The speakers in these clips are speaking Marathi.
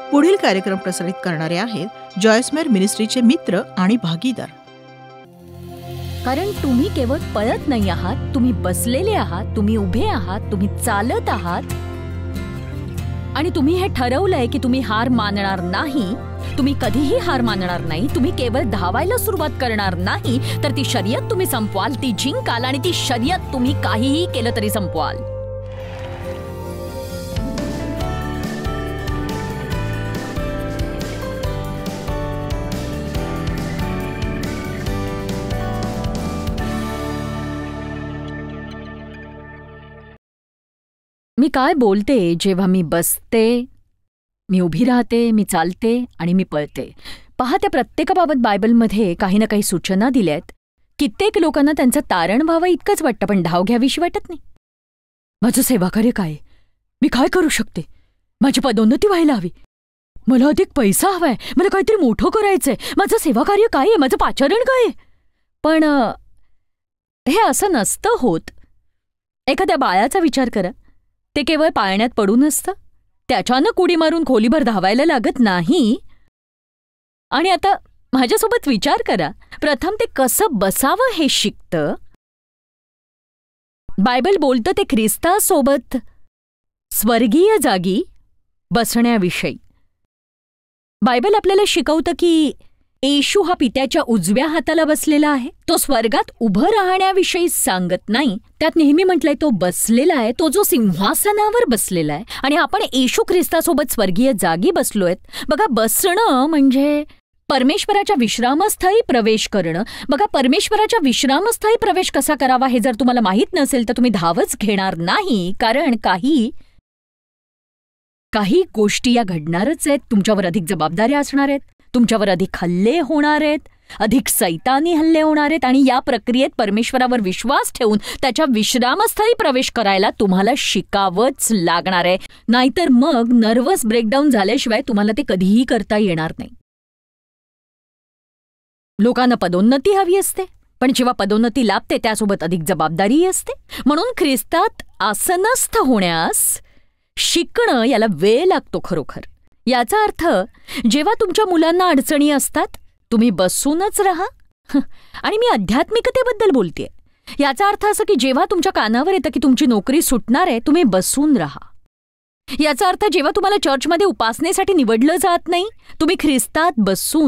पुढील कार्यक्रम प्रसारित करणारे आहेत जॉयसमेर मिनिस्ट्रीचे मित्र आणि भागीदार. कारण तुम्ही केवळ पळत नाही आहात, तुम्ही बसलेले आहात, तुम्ही उभे आहात, तुम्ही चालत आहात आणि तुम्ही हे ठरवलंय की तुम्ही हार मानणार नाही. तुम्ही कधीही हार मानणार नाही. तुम्ही केवळ धावायला सुरुवात करणार नाही, तर ती शर्यत तुम्ही संपवाल, ती जिंकाल आणि ती शर्यत तुम्ही काहीही केलं तरी संपवाल. मी काय बोलते जेव्हा मी बसते, मी उभी राहते, मी चालते आणि मी पळते. पहा, त्या प्रत्येकाबाबत बायबलमध्ये काही ना काही सूचना दिल्यात. कित्येक लोकांना त्यांचं तारण व्हावं इतकंच वाटतं, पण धाव घ्यावीशी वाटत नाही. माझं सेवाकार्य काय? मी काय करू शकते? माझी पदोन्नती व्हायला हवी, मला अधिक पैसा हवाय, मला काहीतरी मोठं करायचंय, माझं सेवाकार्य काय आहे, माझं पाचारण काय आहे? पण हे असं नसतं होत. एखाद्या बाळाचा विचार करा. ते केवळ पाळण्यात पडून असतं, त्याच्यानं उडी मारून खोलीभर धावायला लागत नाही. आणि आता माझ्यासोबत विचार करा, प्रथम ते कसं बसावं हे शिकतं. बायबल बोलतं ते ख्रिस्तासोबत स्वर्गीय जागी बसण्याविषयी. बायबल आपल्याला शिकवतं की येशू हा पित्याच्या उजव्या हाताला बसलेला आहे. तो स्वर्गात उभं राहण्याविषयी सांगत नाही. त्यात नेहमी म्हटलंय तो बसलेला आहे, तो जो सिंहासनावर बसलेला आहे. आणि आपण येशू ख्रिस्तासोबत स्वर्गीय जागी बसलोय. बघा, बसणं म्हणजे परमेश्वराच्या विश्रामस्थळी प्रवेश करणं. बघा, परमेश्वराच्या विश्रामस्थळी प्रवेश कसा करावा हे जर तुम्हाला माहीत नसेल तर तुम्ही धावच घेणार नाही. कारण काही गोष्टी या घडणारच आहेत. तुमच्यावर अधिक जबाबदाऱ्या असणार आहेत, तुमच्यावर अधिक हल्ले होणार आहेत, अधिक सैतानी हल्ले होणार आहेत. आणि या प्रक्रियेत परमेश्वरावर विश्वास ठेवून त्याच्या विश्रामस्थळी प्रवेश करायला तुम्हाला शिकावंच लागणार आहे. नाहीतर मग नर्व्हस ब्रेकडाऊन झाल्याशिवाय तुम्हाला ते कधीही करता येणार नाही. लोकांना पदोन्नती हवी असते, पण जेव्हा पदोन्नती लाभते त्यासोबत अधिक जबाबदारीही असते. म्हणून ख्रिस्तात आसनस्थ होण्यास शिकणं याला वेळ लागतो खरोखर. याचा अर्थ, जेव्हा तुमच्या मुलांना अडचणी असतात तुम्ही बसूनच राहा. आणि मी आध्यात्मिकतेबद्दल बोलतेय. याचा अर्थ असं की जेव्हा तुमच्या कानावर येतं की तुमची नोकरी सुटणार आहे, तुम्ही बसून राहा. याचा अर्थ, जेव्हा तुम्हाला चर्चमध्ये उपासनेसाठी निवडलं जात नाही, तुम्ही ख्रिस्तात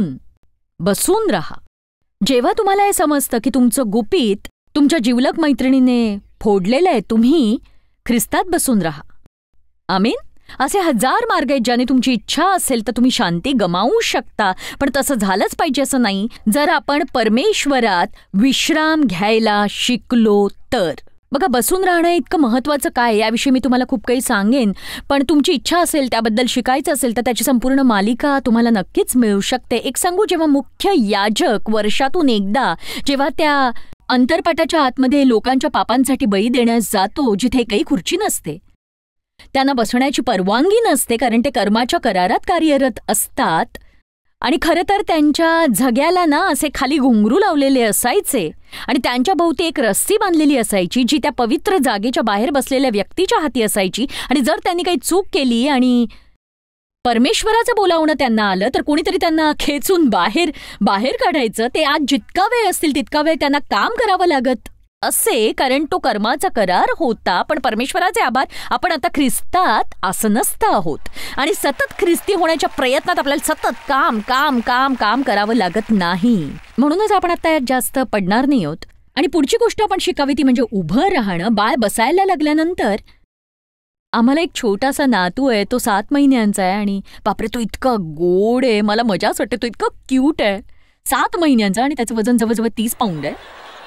बसून राहा. जेव्हा तुम्हाला हे समजतं की तुमचं गुपित तुमच्या जिवलग मैत्रिणीने फोडलेलं आहे, तुम्ही ख्रिस्तात बसून राहा. आमीन. असे हजार मार्ग आहेत ज्याने तुमची इच्छा असेल तर तुम्ही शांती गमावू शकता. पण तसं झालंच पाहिजे असं नाही जर आपण परमेश्वरात विश्राम घ्यायला शिकलो तर. बघा, बसून राहणं इतकं महत्त्वाचं काय याविषयी मी तुम्हाला खूप काही सांगेन. पण तुमची इच्छा असेल, त्याबद्दल शिकायचं असेल तर त्याची संपूर्ण मालिका तुम्हाला नक्कीच मिळू शकते. एक सांगू, जेव्हा मुख्य याजक वर्षातून एकदा जेव्हा त्या अंतरपाटाच्या आतमध्ये लोकांच्या पापांसाठी बळी देण्यास जातो, जिथे काही खुर्ची नसते, त्यांना बसण्याची परवानगी नसते, कारण ते कर्माच्या करारात कार्यरत असतात. आणि खरं तर त्यांच्या झग्याला ना असे खाली घुंगरू लावलेले असायचे आणि त्यांच्या भोवती एक रस्सी बांधलेली असायची, जी त्या पवित्र जागेच्या बाहेर बसलेल्या व्यक्तीच्या हाती असायची. आणि जर त्यांनी काही चूक केली आणि परमेश्वराचं बोलावणं त्यांना आलं तर कोणीतरी त्यांना खेचून बाहेर काढायचं. ते आज जितका वेळ असतील तितका वेळ त्यांना काम करावं लागत असे, कारण तो कर्माचा करार होता. पण परमेश्वराचे आभार, आपण आता ख्रिस्तात आसनस्थ आहोत आणि सतत ख्रिस्ती होण्याच्या प्रयत्नात आपल्याला सतत काम काम काम काम करावं लागत नाही. म्हणूनच आपण आता यात जास्त पडणार नाही आहोत. आणि पुढची गोष्ट आपण शिकावी ती म्हणजे उभं राहणं. बाळ बसायला लागल्यानंतर, आम्हाला एक छोटासा नातू आहे, तो 7 महिन्यांचा आहे. आणि बापरे, तो इतका गोड आहे, मला मजाच वाटते. तो इतका क्यूट आहे, 7 महिन्यांचा, आणि त्याचं वजन जवळजवळ 30 पाऊंड आहे.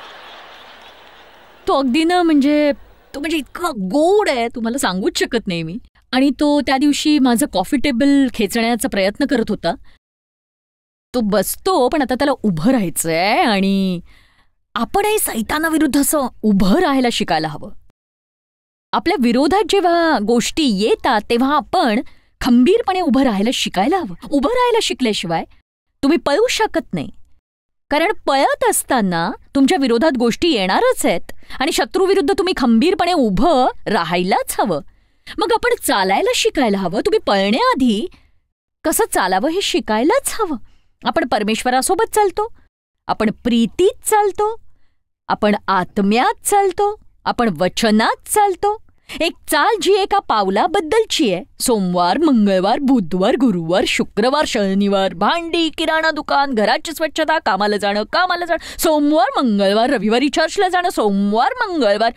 तो अगदी ना म्हणजे इतका गोड आहे, तुम्हाला सांगूच शकत नाही मी. आणि तो त्या दिवशी माझं कॉफी टेबल खेचण्याचा प्रयत्न करत होता. तो बसतो, पण आता त्याला उभं राहायचंय. आणि आपणही सैतानाविरुद्ध असं उभं राहायला शिकायला हवं. आपल्या विरोधात जेव्हा गोष्टी येतात तेव्हा आपण खंबीरपणे उभं राहायला शिकायला हवं. उभं राहायला शिकल्याशिवाय तुम्ही पळू शकत नाही, कारण पळत असताना तुमच्या विरोधात गोष्टी येणारच आहेत आणि शत्रूविरुद्ध तुम्ही खंबीरपणे उभं राहायलाच हवं. मग आपण चालायला शिकायला हवं. तुम्ही पळण्याआधी कसं चालावं हे शिकायलाच हवं. आपण परमेश्वरासोबत चालतो, आपण प्रीतीत चालतो, आपण आत्म्यात चालतो, आपण वचनात चालतो. एक चाल जी एका पावलाबद्दलची आहे. सोमवार, मंगळवार, बुधवार, गुरुवार, शुक्रवार, शनिवार, भांडी, किराणा दुकान, घराची स्वच्छता, कामाला जाणं, सोमवार, मंगळवार, रविवारी चर्चला जाणं, सोमवार, मंगळवार.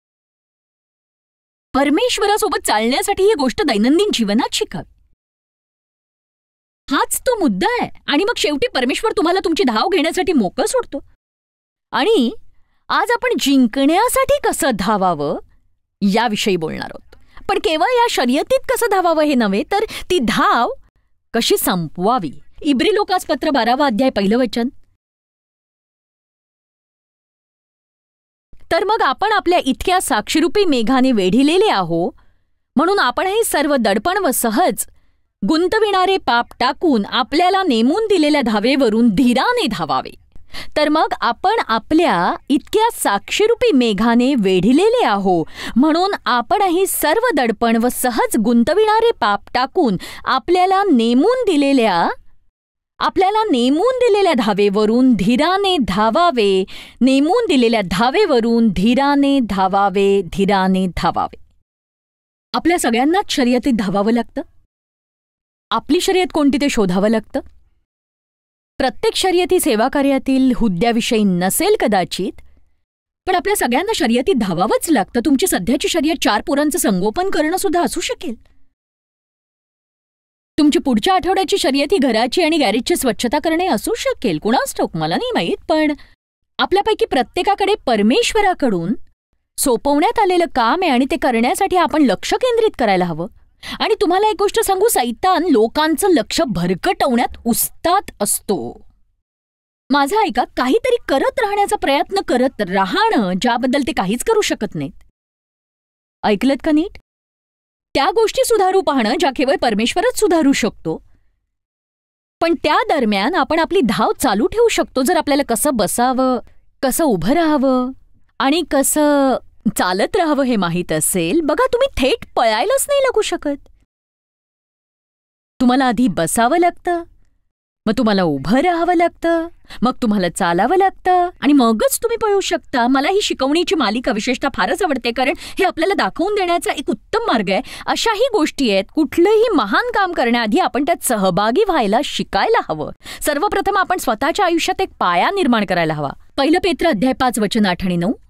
परमेश्वरासोबत चालण्यासाठी ही गोष्ट दैनंदिन जीवनात शिकावी. हाच तो मुद्दा आहे. आणि मग शेवटी परमेश्वर तुम्हाला तुमची धाव घेण्यासाठी मोकळं सोडतो. आणि आज आपण जिंकण्यासाठी कसं धावावं याविषयी बोलणार आहोत. पण केवळ या शर्यतीत कसं धावावं हे नव्हे, तर ती धाव कशी संपवावी. इब्री लोकासपत्र 12वा अध्याय 1 वचन. तर मग आपण आपल्या इतक्या साक्षीरूपी मेघाने वेढिलेले आहो, म्हणून आपणही सर्व दडपण व सहज गुंतविणारे पाप टाकून आपल्याला नेमून दिलेल्या धावेवरून धीराने धावावे. तर मग आपण आपल्या इतक्या साक्षीरूपी मेघाने वेढिलेले आहो, म्हणून आपणही सर्व दडपण व सहज गुंतविणारे पाप टाकून आपल्याला नेमून दिलेल्या धावेवरून धीराने धावावे. नेमून दिलेल्या धावेवरून धीराने धावावे. आपल्या सगळ्यांनाच शर्यतीत धावावं लागतं. आपली शर्यत कोणती ते शोधावं लागतं. प्रत्येक शर्यती सेवा कार्यातील हुद्द्याविषयी नसेल कदाचित, पण आपल्या सगळ्यांना शर्यतीत धावावंच लागतं. तुमची सध्याची शर्यत 4 पोरांचं संगोपन करणं सुद्धा असू शकेल. तुमची पुढच्या आठवड्याची शर्यत ही घराची आणि गॅरेजची स्वच्छता करणे असू शकेल. कुणास ठाऊक, मला नाही माहीत. पण आपल्यापैकी प्रत्येकाकडे परमेश्वराकडून सोपवण्यात आलेलं काम आहे आणि ते करण्यासाठी आपण लक्ष केंद्रित करायला हवं. आणि तुम्हाला एक गोष्ट सांगू, सैतान लोकांचं लक्ष भरकटवण्यात उस्ताद असतो. माझं ऐका, काहीतरी करत राहण्याचा प्रयत्न करत राहणं ज्याबद्दल ते काहीच करू शकत नाहीत. ऐकलत का नीट? त्या गोष्टी सुधारू पाहणं ज्या केवळ परमेश्वरच सुधारू शकतो. पण त्या दरम्यान आपण आपली धाव चालू ठेवू शकतो जर आपल्याला कसं बसावं, कसं उभं राहावं आणि कसं चालत राहावं हे माहीत असेल. बघा, तुम्ही थेट पळायलाच नाही लागू शकत. तुम्हाला आधी बसावं लागतं, मग तुम्हाला उभं राहावं लागतं, मग तुम्हाला चालावं लागतं आणि मगच तुम्ही पळू शकता. मला ही शिकवणीची मालिका विशेषतः फारच आवडते, कारण हे आपल्याला दाखवून देण्याचा एक उत्तम मार्ग आहे. अशाही गोष्टी आहेत. कुठलंही महान काम करण्याआधी आपण त्यात सहभागी व्हायला शिकायला हवं. सर्वप्रथम आपण स्वतःच्या आयुष्यात एक पाया निर्माण करायला हवा. 1 पेत्र अध्याय 5 वचन 8 आणि 9.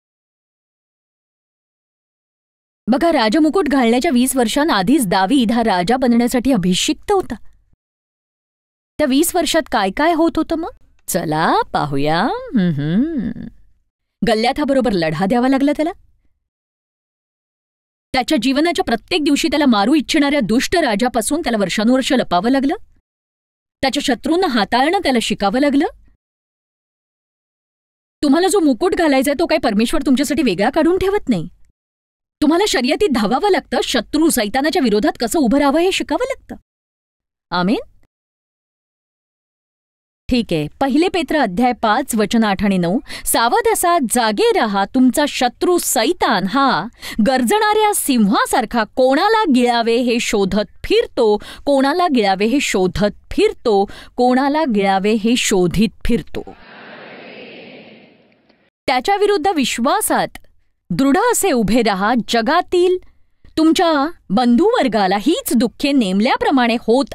बघा, राजमुकुट घालण्याच्या 20 वर्षांआधीच दावीद हा राजा बनण्यासाठी अभिषिक्त होता. त्या 20 वर्षात काय काय होत होतं मग? चला पाहूया. गल्ल्याथाबरोबर लढा द्यावा लागला त्याला. त्याच्या जीवनाच्या प्रत्येक दिवशी त्याला मारू इच्छिणाऱ्या दुष्ट राजापासून त्याला वर्षानुवर्ष लपावं लागलं. त्याच्या शत्रूंना हाताळणं त्याला शिकावं लागलं. तुम्हाला जो मुकुट घालायचा तो काही परमेश्वर तुमच्यासाठी वेगळा काढून ठेवत नाही. तुम्हाला शर्यतीत धावावं लागतं. शत्रू सैतानाच्या विरोधात कसं उभं राहावं हे शिकावं लागतं. आमेन. ठीक आहे. 1 पेत्र अध्याय 5 वचन 8 आणि 9. सावध असा, जागे रहा. तुमचा शत्रू सैतान हा गर्जणाऱ्या सिंहासारखा कोणाला गिळावे हे शोधत फिरतो. शोधित फिरतो. त्याच्या विरुद्ध विश्वासात दृढ असे उभे रहा. जगातील तुमच्या बंधुवर्गाला हीच दुःखे नेमल्याप्रमाणे होत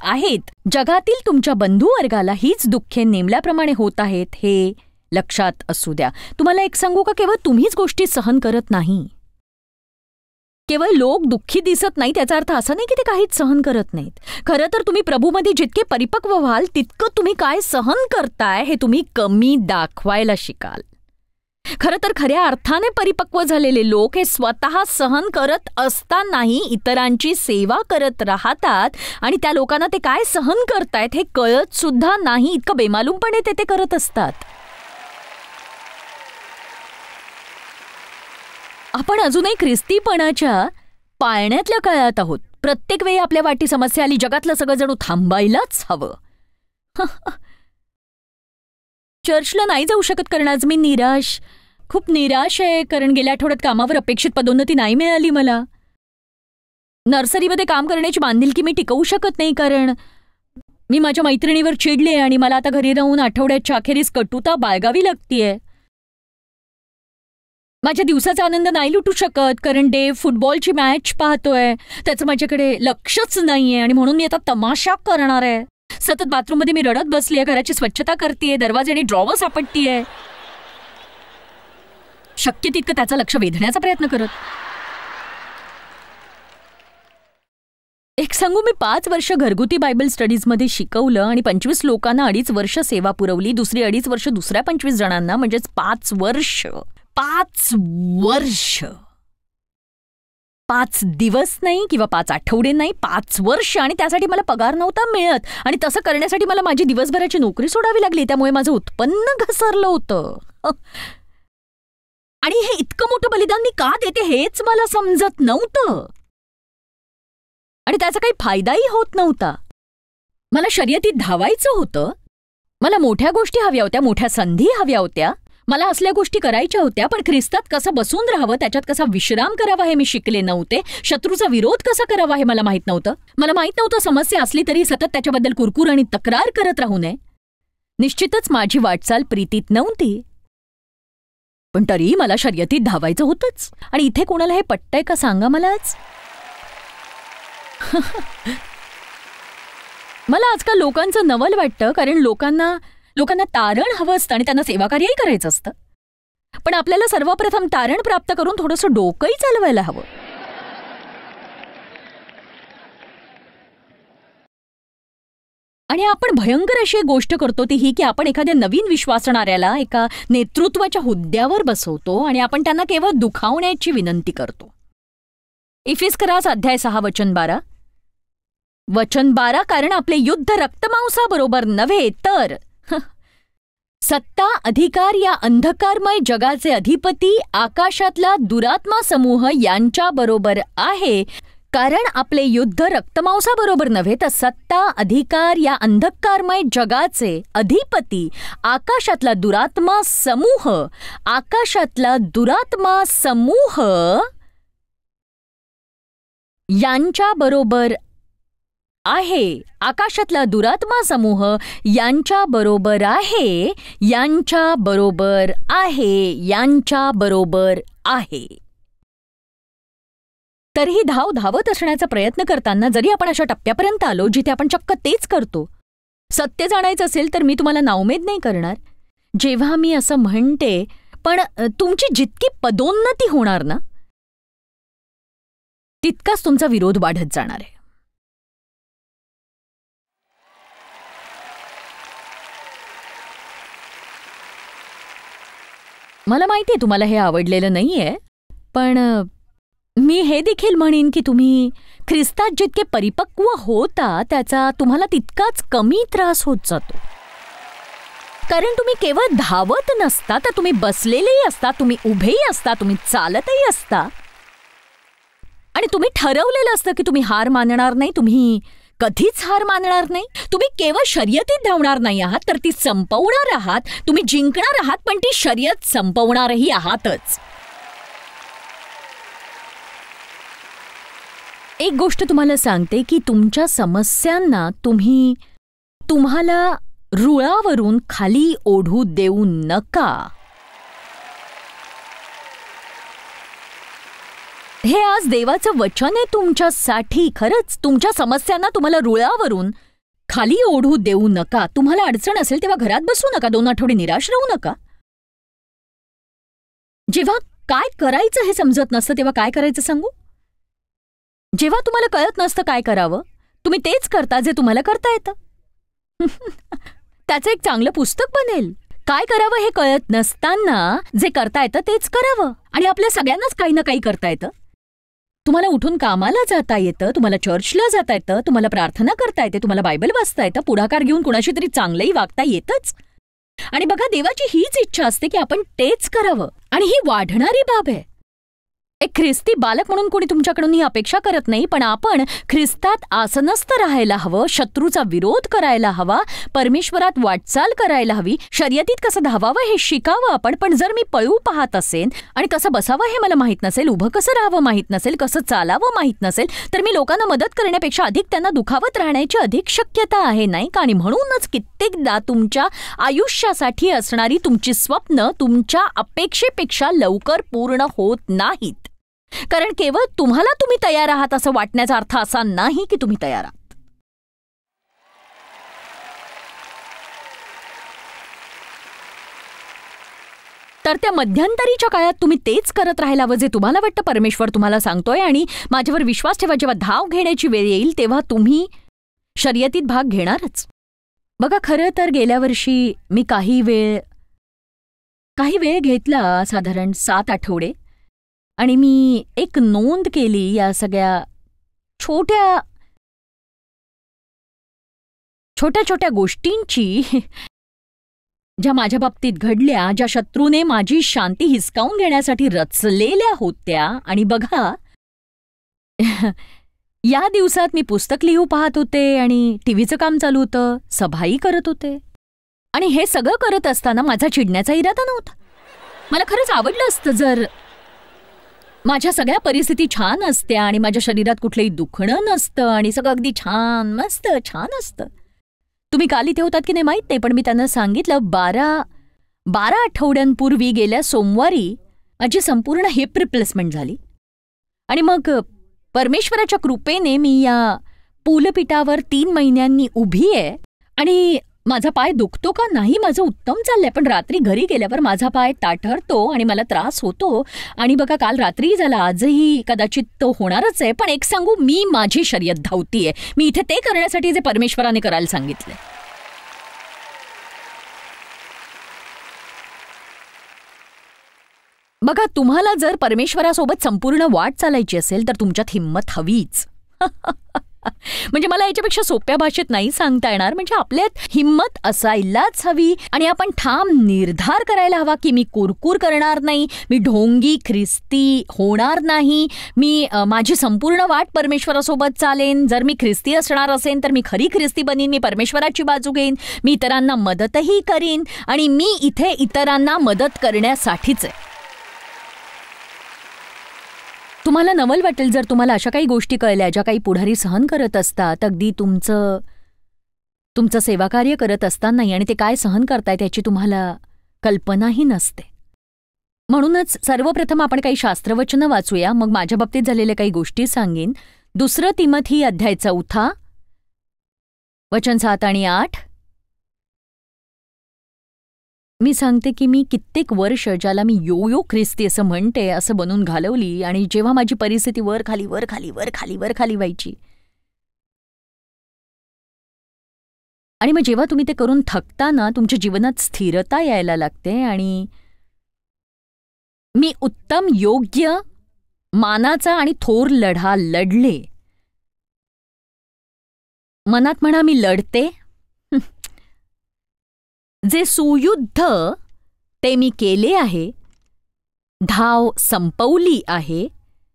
आहेत. हे लक्षात असू द्या. तुम्हाला एक सांगू का, केवळ तुम्हीच गोष्टी सहन करत नाही. केवळ लोक दुःखी दिसत नाही त्याचा अर्थ असा नाही की ते काहीच सहन करत नाहीत. खरं तर तुम्ही प्रभूमध्ये जितके परिपक्व व्हाल तितकं तुम्ही काय सहन करताय हे तुम्ही कमी दाखवायला शिकाल. खरं तर खऱ्या अर्थाने परिपक्व झालेले लोक हे स्वतः सहन करत असतानाही इतरांची सेवा करत राहतात आणि त्या लोकांना ते काय सहन करतायत हे कळत सुद्धा नाही. इतकं बेमालूमपणे ते करत असतात. आपण अजूनही ख्रिस्तीपणाच्या पाळण्यातल्या काळात आहोत. प्रत्येक वेळी आपल्या वाटी समस्या आली, जगातलं सगळं जणू थांबायलाच हवं. चर्चला नाही जाऊ शकत कारण आज मी खूप निराश आहे, कारण गेल्या आठवड्यात कामावर अपेक्षित पदोन्नती नाही मिळाली. मला नर्सरीमध्ये काम करण्याची बांधिलकी मी टिकवू शकत नाही, कारण मी माझ्या मैत्रिणीवर चिडले आणि मला आता घरी राहून आठवड्याच्या अखेरीस कटुता बाळगावी लागतीये. माझ्या दिवसाचा आनंद नाही लुटू शकत कारण डेव फुटबॉलची मॅच पाहतोय. त्याचं माझ्याकडे लक्षच नाहीये आणि म्हणून मी आता तमाशा करणार आहे. सतत बाथरूममध्ये मी रडत बसलीये, घराची स्वच्छता करतेय, दरवाजाने ड्रॉवर सापडतीये, शक्य तितकं त्याचं लक्ष वेधण्याचा प्रयत्न करत. एक सांगू, मी 5 वर्ष घरगुती बायबल स्टडीजमध्ये शिकवलं आणि 25 लोकांना 2.5 वर्ष सेवा पुरवली. दुसरी 2.5 वर्ष दुसऱ्या 25 जणांना, म्हणजेच 5 वर्ष. 5 वर्ष, 5 दिवस नाही किंवा 5 आठवडे नाही, 5 वर्ष. आणि त्यासाठी मला पगार नव्हता मिळत आणि तसं करण्यासाठी मला माझी दिवसभराची नोकरी सोडावी लागली. त्यामुळे माझं उत्पन्न घसरलं होतं. आणि हे इतकं मोठं बलिदान मी का देते हेच मला समजत नव्हतं आणि त्याचा काही फायदाही होत नव्हता. मला शर्यतीत धावायचं होतं, मला मोठ्या गोष्टी हव्या होत्या, मोठ्या संधी हव्या होत्या, मला असल्या गोष्टी करायच्या होत्या. पण ख्रिस्तात कसं बसून राहावं, त्याच्यात कसा विश्राम करावा हे मी शिकले नव्हते. शत्रूचा विरोध कसा करावा हे मला माहीत नव्हतं. मला माहीत नव्हतं समस्या असली तरी सतत त्याच्याबद्दल कुरकुर आणि तक्रार करत राहू नये. निश्चितच माझी वाटचाल प्रीतीत नव्हती, पण तरीही मला शर्यतीत धावायचं होतंच. आणि इथे कोणाला हे पटतंय का सांगा मलाच. मला आजकाल लोकांचं नवल वाटतं कारण लोकांना तारण हवं असतं आणि त्यांना सेवाकार्यही करायचं असतं. पण आपल्याला सर्वप्रथम तारण प्राप्त करून थोडंसं डोकंही चालवायला हवं. आणि आपण भयंकर अशी एक गोष्ट करतो ती ही की आपण एखाद्या नवीन विश्वासणाऱ्याला एका नेतृत्वाच्या हुद्द्यावर बसवतो आणि आपण त्यांना केवळ दुखावण्याची विनंती करतो. इफिस्करास अध्याय 6 वचन 12. वचन 12, कारण आपले युद्ध रक्तमांसाबरोबर नव्हे तर सत्ता अधिकार या अंधकारमय जगाचे अधिपती आकाशातला दुरात्मा समूह यांच्याबरोबर आहे. कारण आपले युद्ध रक्तमांसाबरोबर नव्हे तर सत्ता अधिकार या अंधकारमय जगाचे अधिपती आकाशातला दुरात्मा समूह यांच्याबरोबर आहे. आकाशातला दुरात्मा समूह यांच्याबरोबर आहे. तरीही धावत असण्याचा प्रयत्न करताना जरी आपण अशा टप्प्यापर्यंत आलो जिथे आपण चक्क तेच करतो, सत्य जाणायचं असेल तर मी तुम्हाला नाउमेद नाही करणार जेव्हा मी असं म्हणते, पण तुमची जितकी पदोन्नती होणार ना तितकाच तुमचा विरोध वाढत जाणार आहे. मला माहितीये तुम्हाला हे आवडलेलं नाहीये, पण मी हे देखील म्हणेन की तुम्ही ख्रिस्तात जितके परिपक्व होता त्याचा तुम्हाला तितकाच कमी त्रास होत जातो. कारण तुम्ही केवळ धावत नसता तर तुम्ही बसलेलेही असता, तुम्ही उभेही असता, तुम्ही चालतही असता आणि तुम्ही ठरवलेलं असतं की तुम्ही हार मानणार नाही, तुम्ही कधीच हार मानणार नाही. तुम्ही केवळ शर्यतीत धावणार नाही आहात तर ती संपवणार आहात. तुम्ही जिंकणार आहात पण ती शर्यत संपवणारही आहातच. एक गोष्ट तुम्हाला सांगते की तुमच्या समस्यांना तुम्हाला रुळावरून खाली ओढू देऊ नका. हे आज देवाचं वचन आहे तुमच्यासाठी. खरंच तुमच्या समस्यांना तुम्हाला रुळावरून खाली ओढू देऊ नका. तुम्हाला अडचण असेल तेव्हा घरात बसू नका, 2 आठवडे निराश राहू नका. जेव्हा काय करायचं हे समजत नसतं तेव्हा काय करायचं सांगू? जेव्हा तुम्हाला कळत नसतं काय करावं, तुम्ही तेच करता जे तुम्हाला करता येतं. त्याचं एक चांगलं पुस्तक बनेल. काय करावं हे कळत नसताना जे करता येतं तेच करावं. आणि आपल्या सगळ्यांनाच काही ना काही करता येतं. तुम्हाला उठून कामाला जाता येतं, तुम्हाला चर्चला जाता येतं, तुम्हाला प्रार्थना करता येते, तुम्हाला बायबल वाचता येतं, पुढाकार घेऊन कुणाशी तरी चांगलंही वागता येतच. आणि बघा, देवाची हीच इच्छा असते की आपण तेच करावं. आणि ही वाढणारी बाब आहे. एक ख्रिस्ती बालक म्हणून कोणी तुमच्याकडून ही अपेक्षा करत नाही, पण आपण ख्रिस्तात आसनस्थ राहायला हवं, शत्रूचा विरोध करायला हवा, परमेश्वरात वाटचाल करायला हवी, शर्यतीत कसं धावावं हे शिकावं आपण. पण जर मी पळू पाहत असेन आणि कसं बसावं हे मला माहीत नसेल, उभं कसं राहावं माहीत नसेल, कसं चालावं माहीत नसेल, तर मी लोकांना मदत करण्यापेक्षा अधिक त्यांना दुखावत राहण्याची अधिक शक्यता आहे, नाही का? आणि म्हणूनच कित्येकदा तुमच्या आयुष्यासाठी असणारी तुमची स्वप्न तुमच्या अपेक्षेपेक्षा लवकर पूर्ण होत नाहीत. कारण केवळ तुम्हाला तुम्ही तयार आहात असं वाटण्याचा अर्थ असा नाही की तुम्ही तयार आहात. तर त्या मध्यंतरीच्या काळात तुम्ही तेच करत राहायला हवं जे तुम्हाला वाटतं परमेश्वर तुम्हाला सांगतोय, आणि माझ्यावर विश्वास ठेवा, जेव्हा धाव घेण्याची वेळ येईल तेव्हा तुम्ही शर्यतीत भाग घेणारच. बघा, खरं तर गेल्या वर्षी मी काही वेळ घेतला, साधारण 7 आठवडे, आणि मी एक नोंद केली या सगळ्या छोट्या छोट्या गोष्टींची ज्या माझ्या बाबतीत घडल्या, ज्या शत्रूने माझी शांती हिसकावून घेण्यासाठी रचलेल्या होत्या. आणि बघा, या दिवसात मी पुस्तक लिहू पाहत होते आणि टीव्हीचं काम चालू होतं, सभाही करत होते, आणि हे सगळं करत असताना माझा चिडण्याचा इरादा नव्हता. मला खरंच आवडलं असतं जर माझ्या सगळ्या परिस्थिती छान असत्या आणि माझ्या शरीरात कुठलंही दुखणं नसतं आणि सगळं अगदी छान मस्त छान असतं. तुम्ही काल इथे होतात की नाही माहीत नाही, पण मी त्यांना सांगितलं 12 आठवड्यांपूर्वी गेल्या सोमवारी माझी संपूर्ण हिप रिप्लेसमेंट झाली. आणि मग परमेश्वराच्या कृपेने मी या पूलपीठावर 3 महिन्यांनी उभी आहे. आणि माझा पाय दुखतो का नाही, माझं उत्तम चाललंय, पण रात्री घरी गेल्यावर माझा पाय ताठरतो आणि मला त्रास होतो. आणि बघा, काल रात्री झाला, आजही कदाचित तो होणारच आहे. पण एक सांगू, मी माझी शर्यत धावतीये. मी इथे ते करण्यासाठी जे परमेश्वराने करायला सांगितलंय. बघा, तुम्हाला जर परमेश्वरासोबत संपूर्ण वाट चालायची असेल तर तुमच्यात हिंमत हवीच. म्हणजे मला याच्यापेक्षा सोप्या भाषेत नाही सांगता येणार. म्हणजे आपल्यात हिंमत असायलाच हवी, आणि आपण ठाम निर्धार करायला हवा की मी कुरकुर करणार नाही, मी ढोंगी ख्रिस्ती होणार नाही, मी माझी संपूर्ण वाट परमेश्वरासोबत चालेन. जर मी ख्रिस्ती असणार असेन तर मी खरी ख्रिस्ती बनीन, मी परमेश्वराची बाजू घेईन, मी इतरांना मदतही करीन, आणि मी इथे इतरांना मदत करण्यासाठीच आहे. तुम्हाला नवल वाटेल जर तुम्हाला अशा काही गोष्टी कळल्या ज्या काही पुढारी सहन करत असतात, अगदी तुमचं सेवाकार्य करत असतानाही, आणि ते काय सहन करतायत याची तुम्हाला कल्पनाही नसते. म्हणूनच सर्वप्रथम आपण काही शास्त्रवचनं वाचूया, मग माझ्या बाबतीत झालेल्या काही गोष्टी सांगेन. 2 तिमोथी अध्याय 4 वचन 7 आणि 8. मी सांगते की मी कित्येक वर्ष, ज्याला मी यो ख्रिस्ती असं म्हणते, असं बनून घालवली. आणि जेव्हा माझी परिस्थिती वर खाली व्हायची, आणि मग जेव्हा तुम्ही ते करून थकताना तुमच्या जीवनात स्थिरता यायला लागते. आणि मी उत्तम, योग्य, मानाचा आणि थोर लढा लढले. मनात म्हणा, मी लढते. जे सुयुद्ध ते मी केले आहे, धाव संपवली आहे,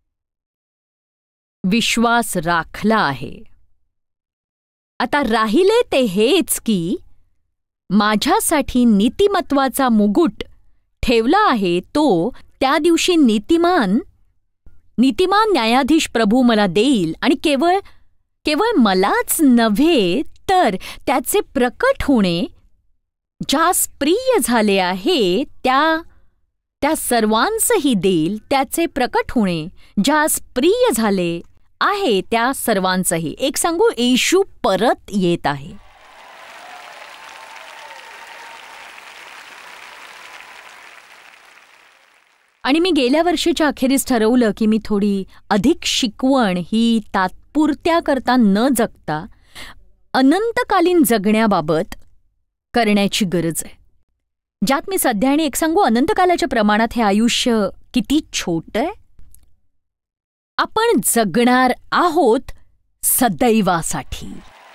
विश्वास राखला आहे. आता राहिले ते हेच की माझ्यासाठी नीतिमत्वाचा मुकुट ठेवला आहे, तो त्या दिवशी नीतिमान न्यायाधीश प्रभू मला देईल. आणि केवळ मलाच नव्हे तर त्याचे प्रकट होणे ज्यास प्रिय झाले आहे त्या सर्वांसही देईल. त्याचे प्रकट होणे ज्यास प्रिय झाले आहे त्या सर्वांसही. एक सांगू, येशू परत येत आहे. आणि मी गेल्या वर्षीच्या अखेरीस ठरवलं की मी थोडी अधिक शिकवण ही तात्पुरत्या करता न जगता अनंतकालीन जगण्याबाबत करण्याची गरज आहे. ज्यात मी सध्या, आणि एक सांगू, अनंतकालाच्या प्रमाणात हे आयुष्य किती छोटं आहे. आपण जगणार आहोत सदैवासाठी.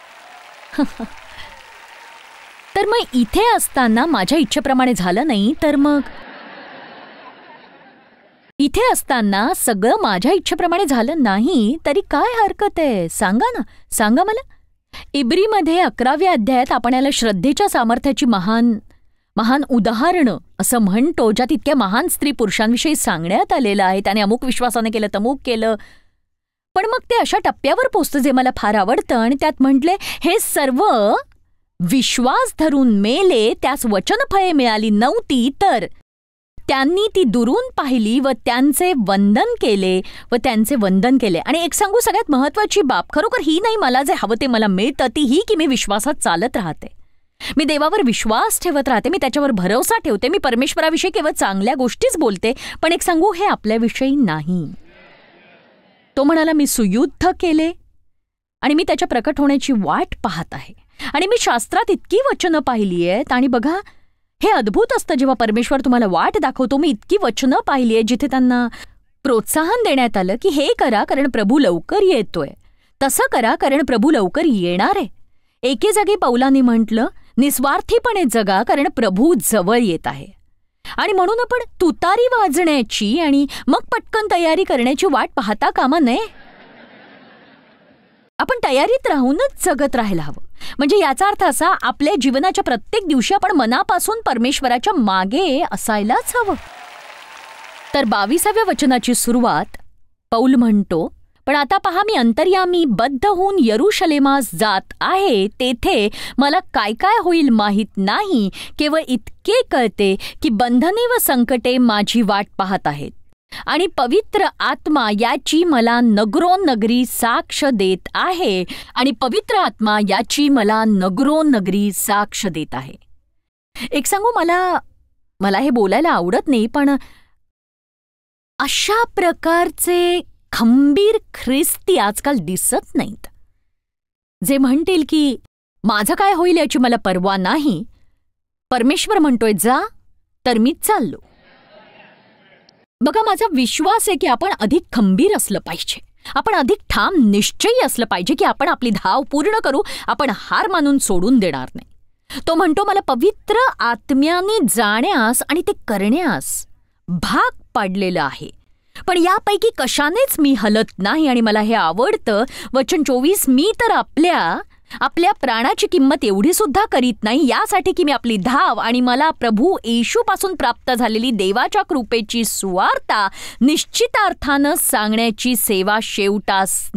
तर मग इथे असताना माझ्या इच्छेप्रमाणे झालं नाही, तर मग इथे असताना सगळं माझ्या इच्छेप्रमाणे झालं नाही तरी काय हरकत आहे? सांगा ना, सांगा मला. इब्रीमध्ये 11व्या अध्यायात आपण याला श्रद्धेच्या सामर्थ्याची महान उदाहरणं असं म्हणतो, ज्यात इतक्या महान स्त्री पुरुषांविषयी सांगण्यात आलेलं आहे. त्याने अमुक विश्वासाने केलं, तमुक केलं. पण मग ते अशा टप्प्यावर पोचतं जे मला फार आवडतं, आणि त्यात म्हटले, हे सर्व विश्वास धरून मेले, त्यास वचनफळे मिळाली नव्हती, तर त्यांनी ती दुरून पाहिली व त्यांचे वंदन केले. आणि एक सांगू, सगळ्यात महत्वाची बाब खरोखर ही नाही, मला जे हवं ते मला मिळतं, ती ही की मी विश्वासात चालत राहते. मी देवावर विश्वास ठेवत राहते, मी त्याच्यावर भरोसा ठेवते, मी परमेश्वराविषयी केवळ चांगल्या गोष्टीच बोलते. पण एक सांगू, हे आपल्याविषयी नाही. तो म्हणाला, मी सुयुद्ध केले आणि मी त्याच्या प्रकट होण्याची वाट पाहत आहे. आणि मी शास्त्रात इतकी वचनं पाहिली आहेत, आणि बघा हे अद्भुत असतं जेव्हा परमेश्वर तुम्हाला वाट दाखवतो. मी इतकी वचनं पाहिली आहेत जिथे त्यांना प्रोत्साहन देण्यात आलं की हे करा कारण प्रभू लवकर येतोय, तसं करा कारण प्रभू लवकर येणार आहे. एके जागी पौलाने म्हटलं, निस्वार्थीपणे जगा कारण प्रभू जवळ येत आहे. आणि म्हणून आपण तुतारी वाजण्याची आणि मग पटकन तयारी करण्याची वाट पाहता कामा नये. आपण तयारीत राहूनच जगत राहायला हवं. म्हणजे याचा अर्थ असा, आपल्या जीवनाच्या प्रत्येक दिवशी आपण मनापासून परमेश्वराच्या मागे असायलाच हवं. तर 22व्या वचनाची सुरुवात पौल म्हणतो, पण आता पहा, मी अंतर्यामी बद्ध होऊन यरूशलेमास जात आहे. तेथे मला काय काय होईल माहीत नाही. केवळ इतके कळते की बंधने व संकटे माझी वाट पाहत आहेत, आणि पवित्र आत्मा याची मला नगरोनगरी साक्ष देत आहे. एक सांगू, मला हे बोलायला आवडत नाही, पण अशा प्रकारचे खंबीर ख्रिस्ती आजकाल दिसत नाहीत, जे म्हणतील की माझं काय होईल याची मला पर्वा नाही, परमेश्वर म्हणतोय जा तर मी चाललो. बघा, माझा विश्वास आहे की आपण अधिक खंबीर असलं पाहिजे, आपण अधिक ठाम निश्चयी असलं पाहिजे की आपण आपली धाव पूर्ण करू, आपण हार मानून सोडून देणार नाही. तो म्हणतो, मला पवित्र आत्म्याने जाण्यास आणि ते करण्यास भाग पाडलेलं आहे, पण यापैकी कशानेच मी हलत नाही. आणि मला हे आवडतं, वचन 24, मी तर आपल्या प्राणाची किंमत एवढी सुद्धा करीत नाही, यासाठी की मी आपली धाव आणि मला प्रभू येशूपासून प्राप्त झालेली देवाच्या कृपेची सुवार्ता निश्चितार्थानं सांगण्याची सेवा शेवटास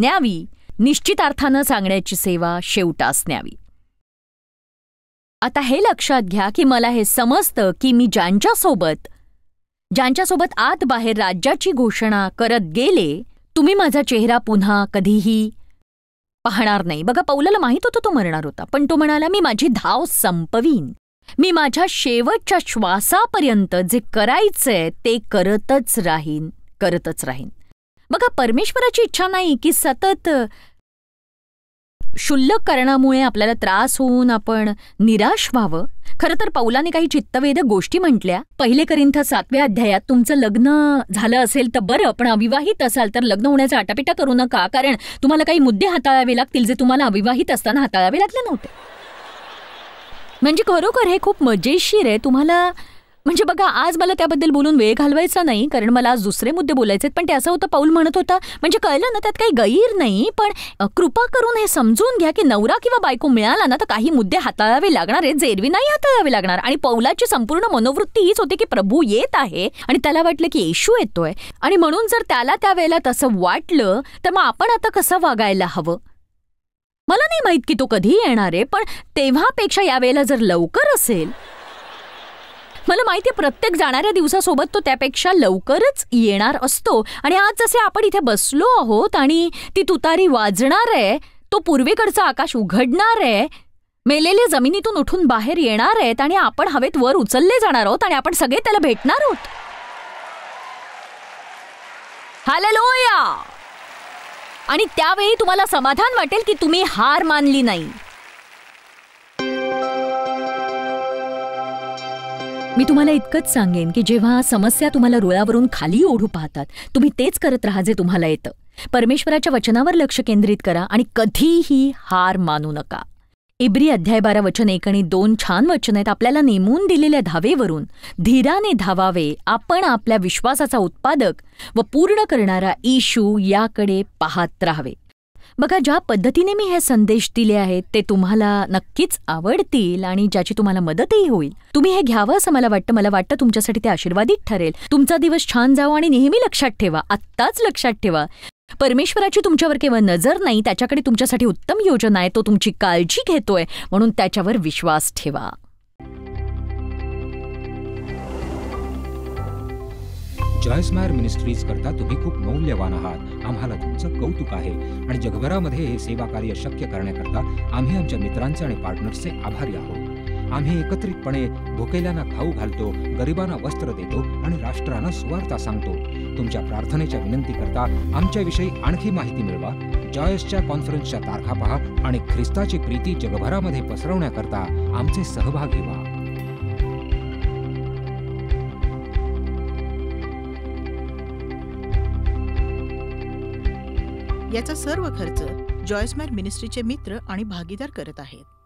न्यावी. आता हे लक्षात घ्या की मला हे समजतं की मी ज्यांच्यासोबत आत बाहेर राज्याची घोषणा करत गेले, तुम्ही माझा चेहरा पुन्हा कधीही पाहणार नाही. बघा, पौलाला माहित होतं तो मरणार होता, पण तो म्हणाला, मी माझी धाव संपवीन, मी माझ्या शेवटच्या श्वासापर्यंत जे करायचंय ते करतच राहीन. बघा, परमेश्वराची इच्छा नाही की सतत क्षुल्लक कारणामुळे आपल्याला त्रास होऊन आपण निराश व्हावं. खरं तर पौलाने काही चित्तवेधक गोष्टी म्हटल्या. 1 कोरिंथ 7व्या अध्यायात, तुमचं लग्न झालं असेल तर बरं, पण अविवाहित असाल तर लग्न होण्याचा आटापिटा करू नका, कारण तुम्हाला काही मुद्दे हाताळावे लागतील जे तुम्हाला अविवाहित असताना हाताळावे लागले नव्हते. म्हणजे खरोखर हे खूप मजेशीर आहे. तुम्हाला म्हणजे बघा, आज मला त्याबद्दल बोलून वेळ घालवायचा नाही, कारण मला आज दुसरे मुद्दे बोलायचे आहेत. पण ते असं होतं, पौल म्हणत होता, म्हणजे कळलं ना, त्यात काही गैर नाही, पण कृपा करून हे समजून घ्या की नवरा किंवा बायको मिळाला ना तर काही मुद्दे हाताळावे लागणार आहेत, जे एरवी नाही हाताळावे लागणार. आणि पौलाची संपूर्ण मनोवृत्ती हीच होती की प्रभू येत आहे, आणि त्याला वाटलं की येशू येतोय, आणि म्हणून जर त्याला त्यावेळेला तसं वाटलं तर मग आपण आता कसं वागायला हवं. मला नाही माहित की तो कधी येणार आहे, पण तेव्हापेक्षा यावेळेला जर लवकर असेल, मला माहिती, प्रत्येक जाणाऱ्या दिवसासोबत तो त्यापेक्षा लवकरच येणार असतो. आणि आज जसे आपण इथे बसलो आहोत आणि ती तुतारी वाजणार आहे, तो पूर्वेकडचं आकाश उघडणार आहे, मेलेले जमिनीतून उठून बाहेर येणार आहेत, आणि आपण हवेत वर उचलले जाणार आहोत, आणि आपण सगळे त्याला भेटणार आहोत. हालेलुया. आणि त्यावेळी तुम्हाला समाधान वाटेल की तुम्ही हार मानली नाही. मी तुम्हाला इतकंच सांगेन की जेव्हा समस्या तुम्हाला रुळावरून खाली ओढू पाहतात, तुम्ही तेच करत राहा जे तुम्हाला येतं. परमेश्वराच्या वचनावर लक्ष केंद्रित करा आणि कधीही हार मानू नका. इब्री अध्याय 12 वचन 1 आणि 2 छान वचन आहेत. आपल्याला नेमून दिलेल्या धावेवरून धीराने धावावे, आपण आपल्या विश्वासाचा उत्पादक व पूर्ण करणारा येशू याकडे पाहत राहावे. बघा, ज्या पद्धतीने मी हे संदेश दिले आहेत ते तुम्हाला नक्कीच आवडतील आणि ज्याची तुम्हाला मदतही होईल. तुम्ही हे घ्यावं असं मला वाटतं. मला वाटतं तुमच्यासाठी ते आशीर्वादित ठरेल. तुमचा दिवस छान जावो आणि नेहमी लक्षात ठेवा, आत्ताच लक्षात ठेवा, परमेश्वराची तुमच्यावर केवळ नजर नाही, त्याच्याकडे तुमच्यासाठी उत्तम योजना आहे. तो तुमची काळजी घेतोय, म्हणून त्याच्यावर विश्वास ठेवा. जॉयस मायर मिनिस्ट्रीज करता तुम्ही खूप मौल्यवान आहात. आम्हाला तुमचं कौतुक आहे आणि जगभरामध्ये हे सेवा कार्य शक्य करण्याकरता आम्ही आमच्या मित्रांचे आणि पार्टनर्सचे आभारी आहोत. आम्ही एकत्रितपणे भुकेल्यांना खाऊ घालतो, गरिबांना वस्त्र देतो आणि राष्ट्रांना सुवार्ता सांगतो. तुमच्या प्रार्थनेच्या विनंती करता आमच्याविषयी आणखी माहिती मिळवा. जॉयसच्या कॉन्फरन्सच्या तारखा पहा आणि ख्रिस्ताची प्रीती जगभरामध्ये पसरवण्याकरता आमचे सहभागी व्हा. याचा सर्व खर्च जॉयस मायर मिनिस्ट्रीचे मित्र आणि भागीदार करत आहेत.